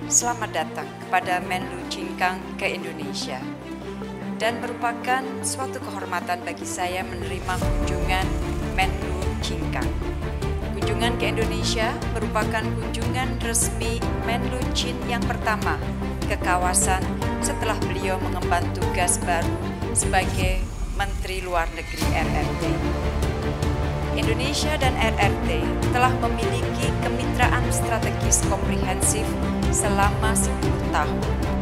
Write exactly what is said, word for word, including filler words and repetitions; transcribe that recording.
Selamat datang kepada Menlu Cinkang ke Indonesia. Dan merupakan suatu kehormatan bagi saya menerima kunjungan Menlu Cinkang. Kunjungan ke Indonesia merupakan kunjungan resmi Menlu Chin yang pertama ke kawasan setelah beliau mengemban tugas baru sebagai Menteri Luar Negeri R R T. Indonesia dan R R T telah memiliki kemitraan strategis komprehensif selama sepuluh tahun.